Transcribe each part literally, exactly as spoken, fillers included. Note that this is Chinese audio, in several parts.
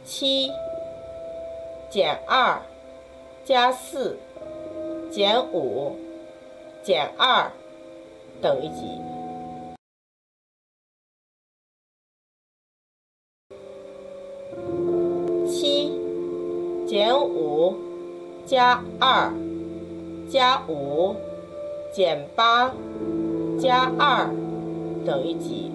七减二加四减五减二等于几？七减五加二加五减八加二等于几？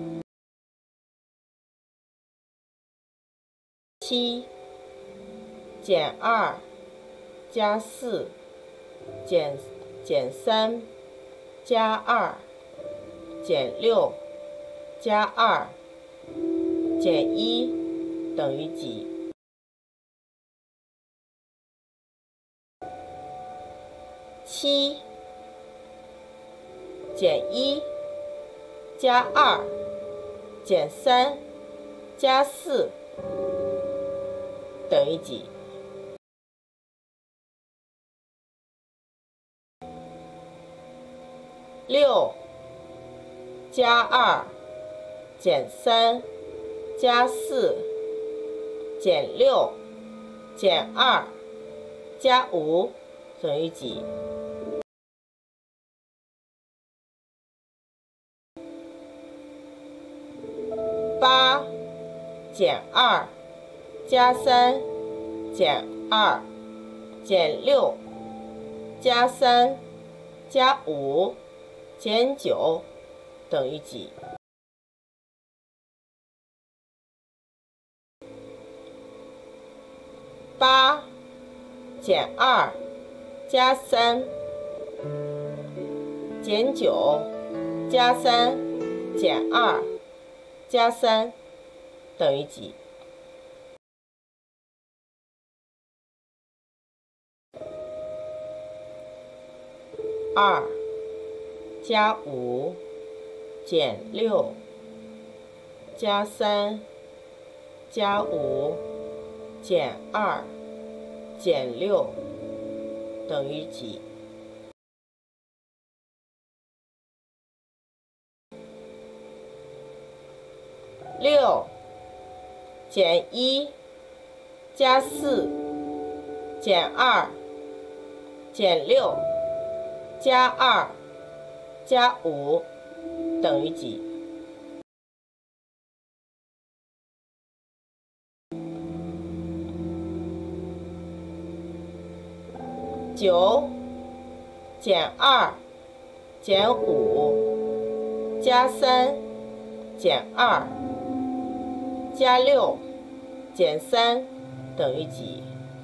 七减二加四减减三加二减六加二减一等于几？七减一加二减三加四等于几？六加二减三加四减六减二加五等于几？八减二加三减二减六加三加五减九等于几？八减二加三减九加三减二加三等于几？二加五减六加三加五减二减六等于几？六减一加四减二减六加二加五等于几？九减二减五加三减二加六减三等于几？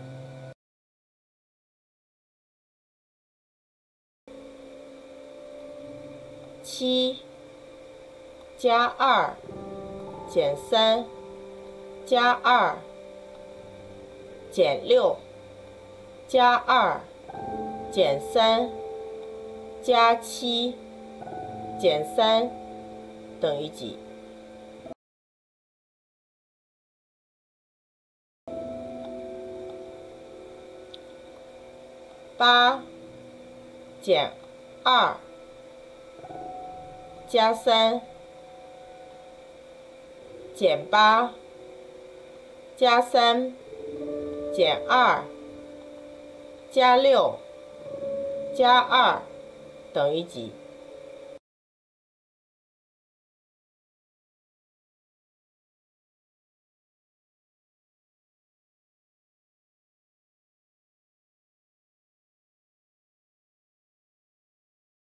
七加二减三加二减六加二减三加七减三等于几？八减二加三减八加三减二加六加二等于几？